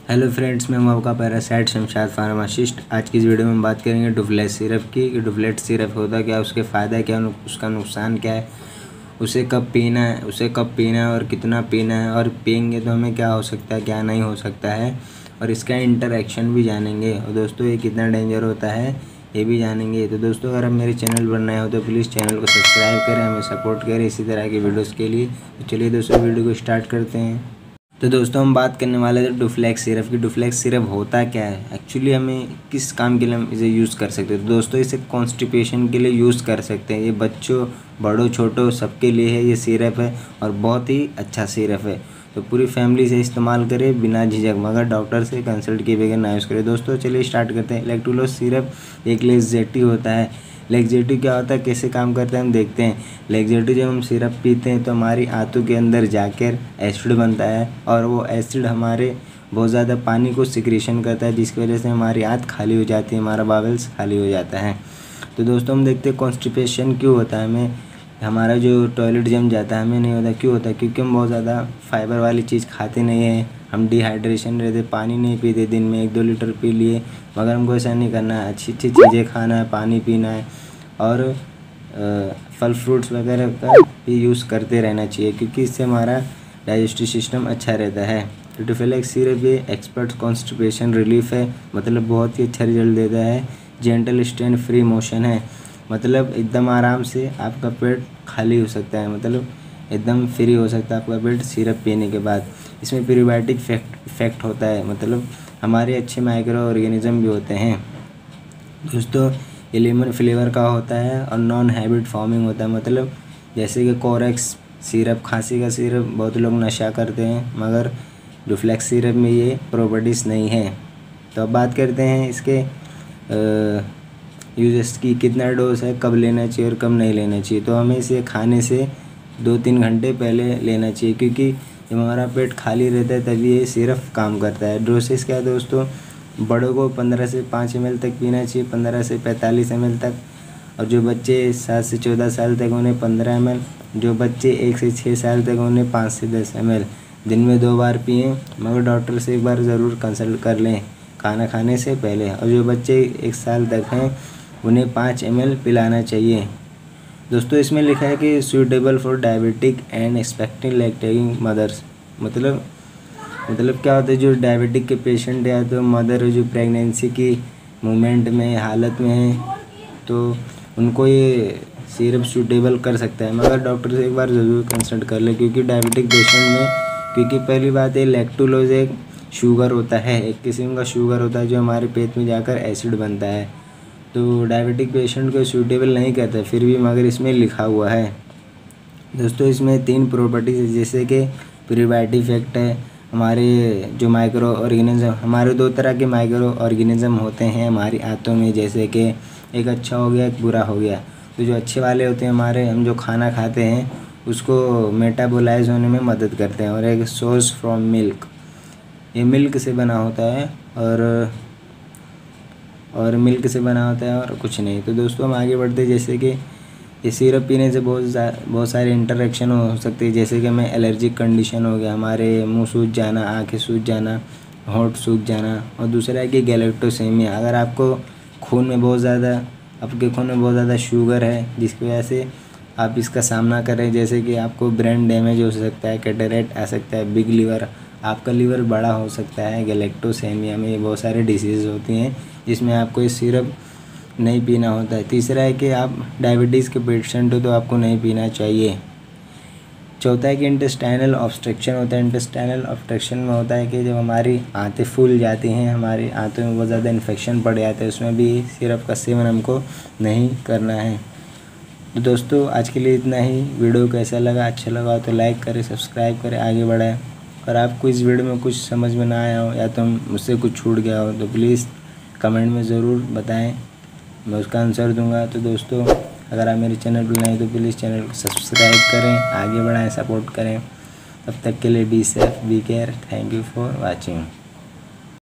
Hello friends, मैं हूं आपका पैरासाइट शमशाद फार्मासिस्ट। आज की इस वीडियो में हम बात करेंगे डुफ्लेक्स सिरप की कि डुफ्लेक्स सिरप होता क्या, उसके फ़ायदा क्या, उसका नुकसान क्या है, उसे कब पीना है और कितना पीना है, और पियेंगे तो हमें क्या हो सकता है, क्या नहीं हो सकता है, और इसका इंटरेक्शन भी जानेंगे। और दोस्तों ये कितना डेंजर होता है ये भी जानेंगे। तो दोस्तों अगर आप मेरे चैनल पर नए हो तो प्लीज़ चैनल को सब्सक्राइब करें, हमें सपोर्ट करें इसी तरह की वीडियोज़ के लिए। तो चलिए दोस्तों वीडियो को स्टार्ट करते हैं। तो दोस्तों हम बात करने वाले थे डुफ्लेक्स सिरप की। डुफ्लेक्स सिरप होता क्या है, एक्चुअली हमें किस काम के लिए हम इसे यूज़ कर सकते हैं। तो दोस्तों इसे कॉन्स्टिपेशन के लिए यूज़ कर सकते हैं। ये बच्चों, बड़ों, छोटों सबके लिए है ये सिरप है, और बहुत ही अच्छा सिरप है। तो पूरी फैमिली से इस्तेमाल करें बिना झिझक, मगर डॉक्टर से कंसल्ट किए बगैर ना यूज़ करें। दोस्तों चलिए स्टार्ट करते हैं। इलेक्ट्रोलाइट सिरप एक लेक्सेटिव होता है। लेक्सेटिव क्या होता है, कैसे काम करता है हम देखते हैं। लेक्सेटिव जब हम सिरप पीते हैं तो हमारी आंतों के अंदर जाकर एसिड बनता है, और वो एसिड हमारे बहुत ज़्यादा पानी को सिक्रीशन करता है, जिसकी वजह से हमारी आंत खाली हो जाती है, हमारा बावल्स खाली हो जाता है। तो दोस्तों हम देखते हैं कॉन्स्टिपेशन क्यों होता है हमें, हमारा जो टॉयलेट जम जाता है हमें नहीं होता। क्यों होता है, क्योंकि हम बहुत ज़्यादा फाइबर वाली चीज़ खाते नहीं हैं, हम डिहाइड्रेशन रहते, पानी नहीं पीते, दिन में 1-2 लीटर पी लिए। मगर हमको ऐसा नहीं करना है, अच्छी अच्छी चीज़ें खाना है, पानी पीना है, और फल फ्रूट्स वगैरह का भी यूज़ करते रहना चाहिए, क्योंकि इससे हमारा डाइजेस्टिव सिस्टम अच्छा रहता है। तो डुफ्लेक्स सिरप ये एक्सपर्ट कॉन्स्टिपेशन रिलीफ है, मतलब बहुत ही अच्छा रिजल्ट देता है। जेंटल स्ट्रेन फ्री मोशन है, मतलब एकदम आराम से आपका पेट खाली हो सकता है, मतलब एकदम फ्री हो सकता है आपका पेट सिरप पीने के बाद। इसमें प्रीबायोटिक इफेक्ट होता है, मतलब हमारे अच्छे माइक्रो ऑर्गेनिज्म भी होते हैं। दोस्तों ये लेमन फ्लेवर का होता है और नॉन हैबिट फॉर्मिंग होता है, मतलब जैसे कि कोरेक्स सिरप, खांसी का सिरप बहुत लोग नशा करते हैं, मगर डुफ्लेक्स सिरप में ये प्रॉपर्टीज़ नहीं है। तो अब बात करते हैं इसके यूजेस की, कितना डोज है, कब लेना चाहिए और कब नहीं लेना चाहिए। तो हमें इसे खाने से 2-3 घंटे पहले लेना चाहिए, क्योंकि जब हमारा पेट खाली रहता है तभी ये सिरप काम करता है। डोसेस क्या है दोस्तों, बड़ों को 15 से 5 ml तक पीना चाहिए, 15 से 45 ml तक, और जो बच्चे 7 से 14 साल तक उन्हें 15 ml, जो बच्चे 1 से 6 साल तक उन्हें 5 से 10 ml। दिन में 2 बार पिएँ, मगर डॉक्टर से एक बार ज़रूर कंसल्ट कर लें खाना खाने से पहले। और जो बच्चे 1 साल तक हैं उन्हें 5 ml पिलाना चाहिए। दोस्तों इसमें लिखा है कि suitable for diabetic and expecting lactating mothers, मतलब क्या होता है, जो डायबिटिक के पेशेंट या तो मदर जो प्रेगनेंसी की मोमेंट में हालत में है, तो उनको ये सिरप सूटेबल कर सकता है, मगर डॉक्टर से एक बार ज़रूर कंसल्ट कर ले। क्योंकि डायबिटिक पेशेंट में, क्योंकि पहली बात है लैक्टोलोज एक शुगर होता है, एक किस्म का शुगर होता है जो हमारे पेट में जाकर एसिड बनता है, तो डायबिटिक पेशेंट को सूटेबल नहीं कहता फिर भी, मगर इसमें लिखा हुआ है। दोस्तों इसमें 3 प्रॉपर्टीज है, जैसे कि प्रीबायोटिक इफेक्ट है, हमारे जो माइक्रो ऑर्गेनिज्म, हमारे 2 तरह के माइक्रो ऑर्गेनिज्म होते हैं हमारी आंतों में, जैसे कि एक अच्छा हो गया एक बुरा हो गया। तो जो अच्छे वाले होते हैं हमारे, हम जो खाना खाते हैं उसको मेटाबोलाइज होने में मदद करते हैं। और एक सोर्स फ्रॉम मिल्क, ये मिल्क से बना होता है, और मिल्क से बना होता है और कुछ नहीं। तो दोस्तों हम आगे बढ़ते हैं, जैसे कि ये सिरप पीने से बहुत सारे इंटरेक्शन हो सकते हैं, जैसे कि हमें एलर्जिक कंडीशन हो गया, हमारे मुंह सूज जाना, आंखें सूज जाना, होंठ सूज जाना। और दूसरा है कि गैलेक्टोसेमिया, अगर आपको खून में बहुत ज़्यादा शुगर है, जिसकी वजह से आप इसका सामना करें, जैसे कि आपको ब्रेन डैमेज हो सकता है, कैटरेक्ट आ सकता है, बिग लीवर, आपका लीवर बड़ा हो सकता है। गैलेक्टोसेमिया में बहुत सारे डिसीज़ होती हैं जिसमें आपको ये सिरप नहीं पीना होता है। तीसरा है कि आप डायबिटीज़ के पेशेंट हो तो आपको नहीं पीना चाहिए। चौथा है कि इंटेस्टाइनल ऑब्स्ट्रक्शन होता है। इंटेस्टाइनल ऑब्स्ट्रक्शन में होता है कि जब हमारी आंतें फूल जाती हैं, हमारी आंतों में बहुत ज़्यादा इन्फेक्शन पड़ जाता है, उसमें भी सिरप का सेवन हमको नहीं करना है। तो दोस्तों आज के लिए इतना ही। वीडियो कैसा लगा, अच्छा लगा तो लाइक करें, सब्सक्राइब करें, आगे बढ़ाएं। और आपको इस वीडियो में कुछ समझ में ना आया हो या तो मुझसे कुछ छूट गया हो तो प्लीज़ कमेंट में ज़रूर बताएं, मैं उसका आंसर दूंगा। तो दोस्तों अगर आप मेरे चैनल पर नए तो प्लीज़ चैनल को सब्सक्राइब करें, आगे बढ़ाएं, सपोर्ट करें। तब तक के लिए be safe, be care, thank you for watching.